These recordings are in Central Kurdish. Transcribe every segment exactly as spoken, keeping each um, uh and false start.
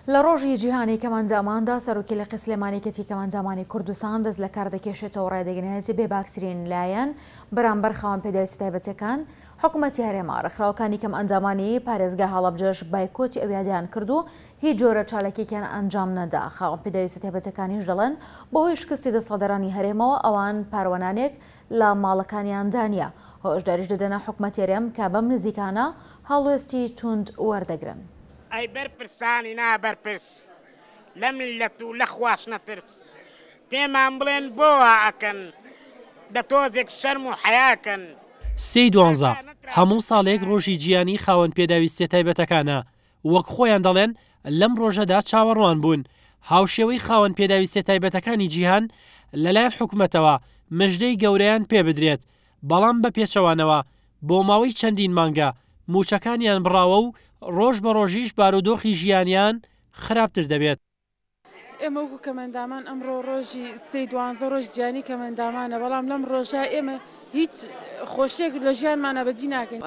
لە ڕۆژی جیهانی کەمانجاماندا سەرۆکی لە سلێمانیکەتی کەمانجامانی کوردستان دەست لە کار دەکێشێتەوە ڕێدەگرێتی بێباکترین لایەن بەرامبەر خاوەن پێداویستی تایبەتیەکان حکوومەتی هەرێما ڕێکخراوەکانی کەم ئەنجامانی پارێزگا هەڵەبجەش بایکۆتی ئەویادیان کردو هیچ جۆرە چالاکییان ئەنجام نەدا. خاوەن پێداویستی تایبەتەکانیش دەڵێن بەهۆی شکستی دەسەڵدەرانی هەرێمەوە ئەوان پاروانانێک لە ماڵەکانیان دانیە. هۆشداریش دەدەنە حکوومەتی هەرێم کە بەم نزیکانە هەڵوێستی توند وەردەگرن. ئەی بەرپرسانی نا بەرپرس لە میلەت و لە خواش نەترس پێمان بڵێن بۆوە ئەکەن دە تۆزێک شەرم و حەیاکەن. سێی دوانزە هەموو ساڵێک ڕۆژی جیهانی خاوەن پێداویستی تایبەتەکانە. وەک خۆیان دەڵێن لەم ڕۆژەدا چاوەڕوان بوون هاوشێوەی خاوەن پێداویستی تایبەتەکانی جیهان لەلایەن حکوومەتەوە مژدەی گەورەیان پێ بدرێت، بەڵام بە پێچەوانەوە بۆ ماوەی چەندین مانگە موچەکانیان بڕاوە و ڕۆژ بە ڕۆژیش بارودۆخی ژیانیان خراپتر دەبێت. ئێمە وەکو کەمەندامان ئەمڕۆ ڕۆژی سێی دوانزە ڕۆژ جیهانی کەمەندامانە، بەڵام لەم ڕۆژە ئێمە هیچ خۆشیێک لە ژیانمانە بەدی ناکەین.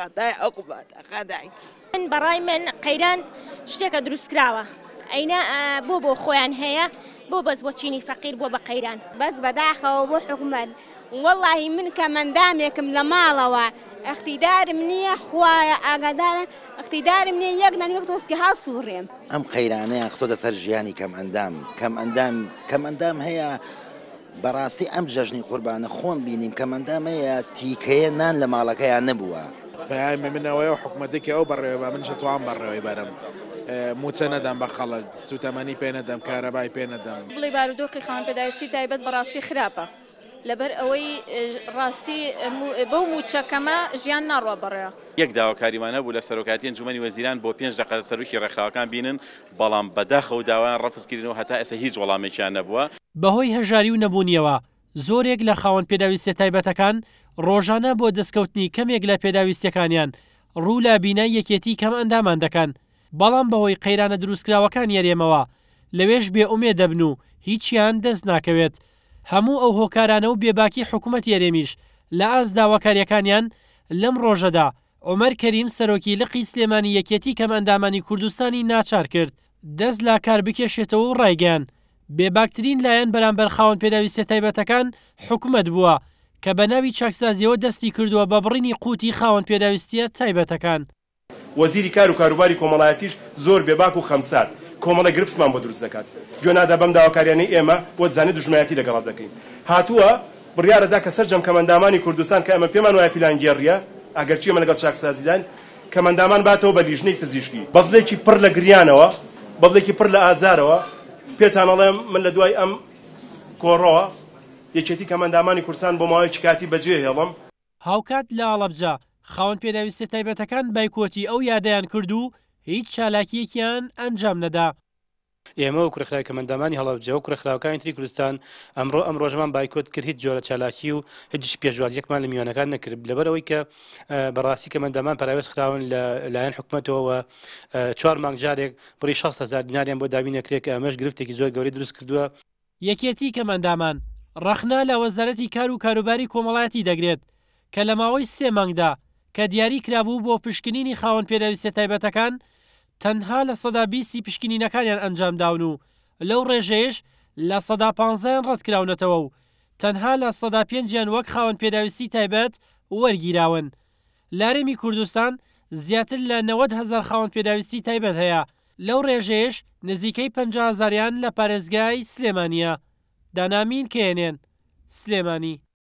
من بەڕای من قەیران شتێکە دروستکراوە ئەینە بۆ بۆ خۆیان هەیە بۆ بەس بۆ چینی فەقیر بۆ بە قەیران بەس بەداخەوە بۆ حکوومەت. وەڵڵاهی من کەمەندامێکم لە ماڵەوە اختیدارم نییە خوایە ئاگادارە اختیدارم نییە یەک نەنوێک تۆسکی هەڵ سوڕێم. ئەم قەیرانەیە خۆتە سەر ژیانی کەم ئەندام کەم ئەندام کەم ئەندام هەیە. بەڕاستی ئەم جەژنی قوربانە خۆم بینیم کەمەندام هەیە تیکەیە نان لە ماڵەکەیان نەبووە. پەیامی منەوەی حکوومەتێکی ئەو بەڕێوە بە منش توان بەڕێوەی بەرم موچە نەدەم بە خەڵک سوتەمەنی پێ نەدەم کارەبای پێ نەدەم. بڵێ بارودۆخی خاوەن پێداویستی تایبەت بەڕاستی خراپە لەبەر ئەوەی ڕاستی بەو موچەکەمە ژیان ناڕوە بەڕێوە. یەک داواکاریمانە بوو لە سەرۆکاتی ئەنجومەنی وەزیران بۆ پێنج دقە سەرۆکی ڕێکخراوەکان بینن، بەڵام بەداخە و داوایان ڕەفزکردنەوە هەتا ئێستا هیچ وەڵامێکیان نەبووە. بەهۆی هەژاری و نەبوونیەوە زۆرێک لە خاوەن پێداویستی تایبەتەکان ڕۆژانە بۆ دەستکەوتنی کەمێک لە پێداویستیەکانیان ڕوو لە بینای یەکێتی کەم ئەندامان دەکەن، بەڵام بەهۆی قەیرانە دروستکراوەکان یەرێمەوە لەوێش بێئومێد دەبن و هیچیان دەست ناکەوێت. هەموو ئەو هۆکارانە و بێباکی حکوومەت یەرێمیش لە ئاز داواکاریەکانیان لەم ڕۆژەدا عومەر کەریم سەرۆکی لقی سلێمانی یەکێتی کەم ئەندامانی کوردستانی ناچار کرد دەست لا کار بکێشێتەوە و ڕایگەیان بێباکترین لایەن بەرامبەر خاوەن پێداویستی تایبەتەکان حکوومەت بووە کە بە ناوی چاکسازیەوە دەستی کردووە بە بڕینی قوتی خاوەن پێداویستیە تایبەتەکان. وەزیری کار و کاروباری کۆمەڵایەتیش زۆر بێباک و خەمسات کۆمەڵە گرفتمان بۆ دروست دەکات. گوێ نادا بەم داواکاریانەی ئێمە بۆ دزانی دژمنایەتی لەگەڵ دەکەین. هاتووە بڕیارەدا کە سەرجەم کەمەندامانی کوردستان کە ئەمە پێمان وایە پیلانگێڕیە ئەگەرچی ئەمە لەگەڵ چاکسازیدان کەمەندامان باتەوە بە لیژنەی پزیشکی بەدڵێکی پڕ لە گریانەوە بەدڵێکی پڕ لە ئازارەوە. پێتان ئەڵێم من لە دوای ئەم کۆڕەوە یەکێتی کەمەندامانی کوردستان بۆ ماوەیەکی کاتی بەجێ هێڵم. هاوکات لە ئەڵەبجە خاوەن پێداویستی تایبەتەکان بایکۆتی ئەو یادەیان کرد و هیچ چالاکیەکیان ئەنجام نەدا. ئێمە و کوڕەخراوی کەمەندامان هەڵەبجە و کوڕەخراوەکانی تری کوردستان ئەمڕۆ ئەم ڕۆژەمان بایکۆت کرد هیچ جۆرە چالاکی و هیچ پێشوازیەکمان لە میوانەکان نەکرد لەبەرەوەی کە بەڕاستی کەمەندامان پاراوێز خراون لەلایەن حکوومەتەوە چوار مانگ جارێک بڕی شەست هەزار دیناریان بۆ دابین نەکرێت کە ئەمەش گرفتێکی زۆر گەوری دروست کردووە. یەکێتی کەمەندامان ڕەخنا لە وەزارەتی کار و کاروباری کۆمەڵایەتی دەگرێت کە لە ماوەی سێ مانگدا کە دیاری کرابوو بۆ پشکنینی خاوەن پێداویستی تایبەتەکان تەنها لە سەدا بیستی پشکنینەکانیان ئەنجام داون و لەو ڕێژەیەش لە سەدا پانزەیان ڕەتکراونەتەوە و تەنها لە سەدا پێنجیان وەک خاوەن پێداویستی تایبەت وەرگیراون. لارێمی کوردستان زیاتر لە نەوەد هەزار خاوەن پێداویستی تایبەت هەیە، لەو ڕێژەیەش نزیکەی پەنجا هەزاریان لە پارێزگای سلێمانیە. دانامین کێنێن سلێمانی.